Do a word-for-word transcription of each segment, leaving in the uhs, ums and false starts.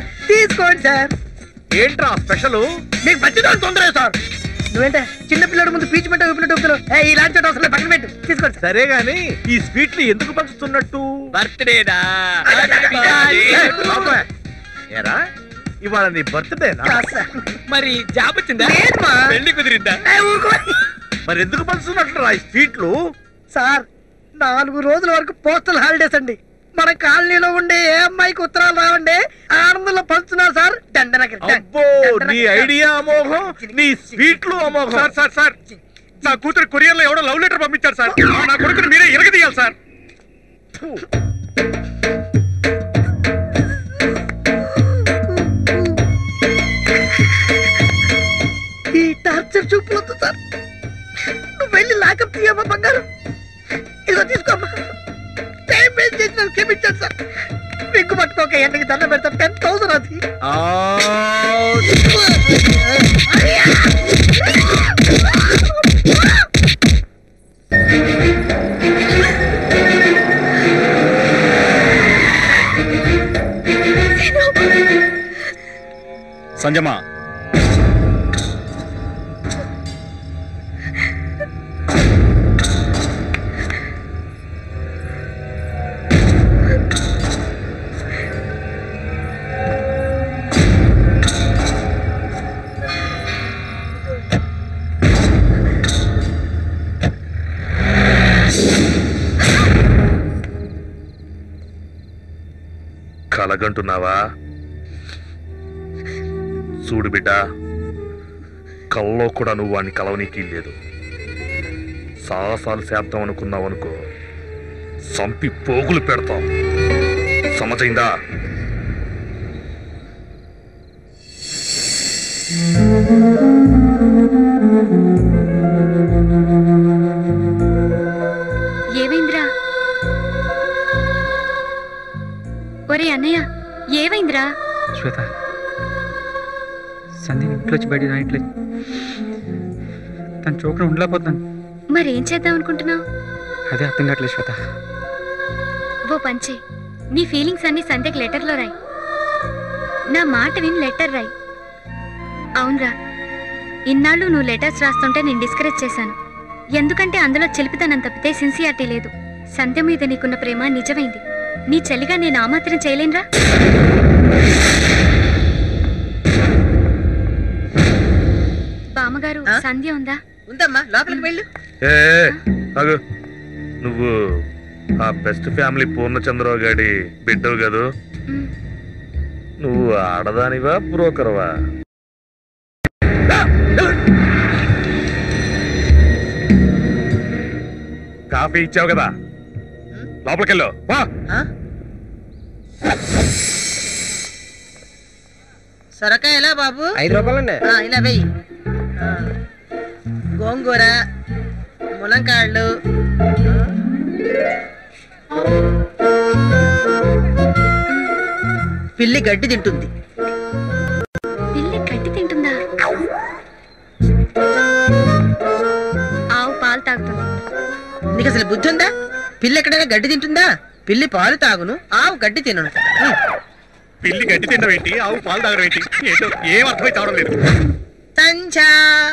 Sir, తీసుకోండి sir. ఏంట్రా special? మీకు మంచిదో తొందర సార్. నువ్వేంటే చిన్న పిల్లడు ముందు పీచు పెట్ట ఊపినట్టు ఊపుతున్నావు. ఇలాంటి చోట అసలు పక్కన పెట్టు, తీసుకోండి. సరే గాని ఈ స్వీట్లు ఎందుకు పంచుతున్నట్టు? బర్త్డేదా? ఏరా ఇవాళ నీ బర్త్డేనా? మరి జాబ్ వచ్చిందా? పెళ్లి కుదిరిందా? మరి ఎందుకు పంచుతున్నట్లు ఈ స్వీట్లు? సార్, నాలుగు రోజుల వరకు పోస్టల్ హాలిడేస్ అండి. మన కాలనీలో ఉండే ఏ అమ్మాయికి ఉత్తరాలు రావండి, ఆనందంలో పంచుతున్నారు సార్. అబ్బో, నీ ఐడియా అమోఘం, నీ స్వీట్లు అమోఘం. సార్ సార్ సార్ నా కూతురు కొరియర్ లో ఎవడో లవ్ లెటర్ పంపించారు సార్. నా కొడుకుని మీరే ఎరగదీయాలి సార్. ఈ టార్చర్ చూపులతో సార్ నువ్వు వెళ్ళి లాకప్ తీయమ్మా బంగారం. ఇదిగో తీసుకోమ్మా. టైం వేస్ట్ చేసిన క్షమించాను సార్. విగ్గు పట్టుకోక ఎండకి దండ పెడతా. టెన్ థౌసండ్ అది. సంజమా, కలగంటున్నావా? చూడు బిడ్డ, కల్లో కూడా నువ్వు వాడిని కలవనీకి లేదు. సాహసాలు చేద్దాం అనుకున్నావు అనుకో, సంపి పోగులు పెడతాం. సమజైందా? ఏమైందిరా? ఒరే అన్నయ్య, ఏమైందిరా? శ్వేత, సంధ్య ఇంట్లో వచ్చి బయట రాయట్లేదు. తన చోకన ఉండలేకపోతున్నాను. మరేం చేద్దాం అనుకుంటున్నావు? అదే అర్థం కావట్లేదు శ్వేత. ఓ పంచే, నీ ఫీలింగ్స్ అన్ని సంధ్యకి లెటర్లో రాయి. నా మాట విని లెటర్ రాయి. అవునరా, ఇన్నాళ్ళు నువ్వు లెటర్స్ రాస్తుంటే నేను డిస్కరేజ్ చేశాను. ఎందుకంటే అందులో చెలిపితనం తప్పితే సిన్సియారిటీ లేదు. సంధ్య మీద నీకున్న ప్రేమ నిజమైంది. నీ చెల్లిగా నేను ఆ మాత్రం చేయలేనురా. బామ్మగారు, సంధ్య ఉందా? ఉందమ్మా, లోపలికి వెళ్ళు. ఏ నువ్వు ఆ బెస్ట్ ఫ్యామిలీ పూర్ణచంద్రరావు గారి బిడ్డవు కదూ? నువ్వు ఆడదానివా బ్రోకర్వా? కాఫీ ఇచ్చావు కదా, లోపలికెళ్ళు. సొరకాయ ఎలా బాబు? ఐదు రూపాయలండి. ఇలా వెయ్యి. గోంగూర, ములంకాళ్ళు, పిల్లి గడ్డి తింటుంది. పిల్లి గడ్డి తింటుందా? ఆవు పాలు తాగుతుంది. నీకు అసలు బుద్ధి ఉందా? పిల్లి ఎక్కడైనా గడ్డి తింటుందా? పిల్లి పాలు తాగును, ఆవు గడ్డి తినను. పిల్లి గడ్డి తినడం ఏంటి, ఆవు పాలు తాగడం ఏంటి? ఏంటో ఏం అర్థమై తావడం లేదు. తంచా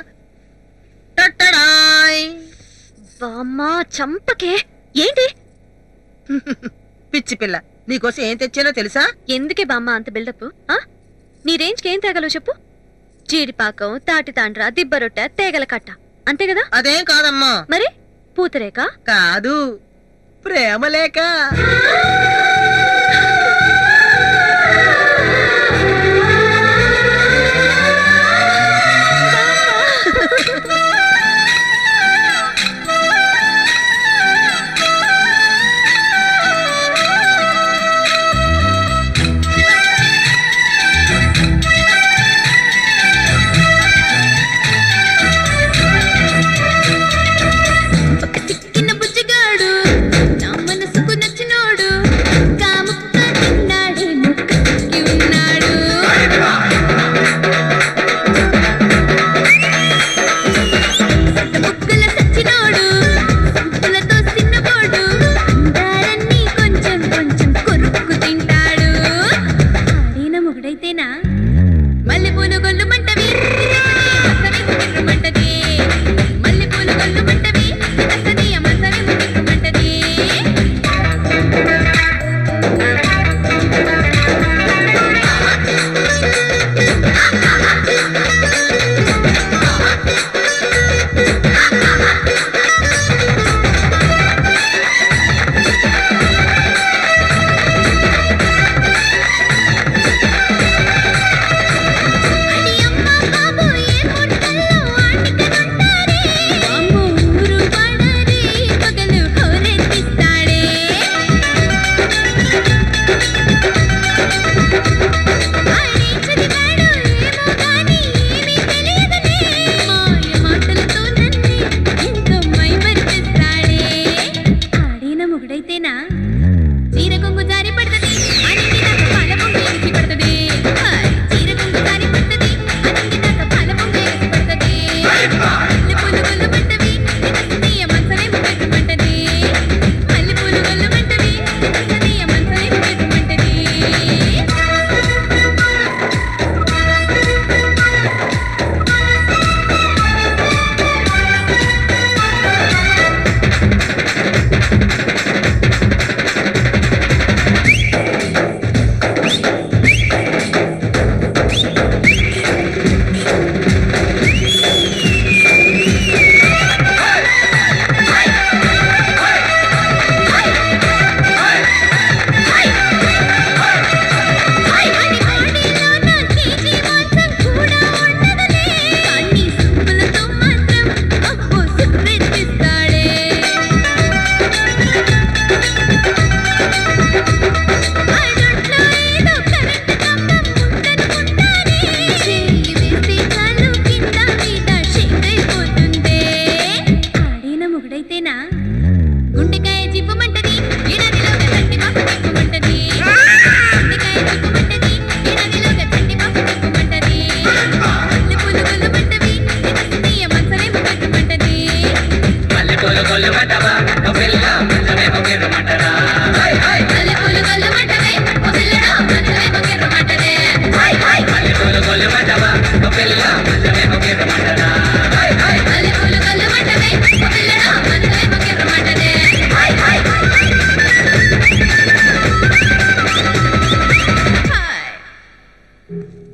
టట్టడాయ్. బామ్మా చంపకే. ఏంటి? పిచ్చి పిల్ల, నీకోసం ఏం తెచ్చానో తెలుసా? ఎందుకే బామ్మ అంత బిల్డప్? నీ రేంజ్కి ఏం తేగలవు చెప్పు? జీడిపాకం, తాటి తాండ్ర, దిబ్బరొట్ట, తేగల కట్ట, అంతే కదా? అదేం కాదమ్మా. మరి పూతరేక? కాదు, ప్రేమలేక. ఒక చిక్కిన బుజ్జిగాడు, నా మనసుకు నచ్చినోడు, మొగుడైతేనా మల్లె పూలు గొల్లు మంటవి మంటది మల్లె పూలు గొల్లు మంటవి మంటది Hi.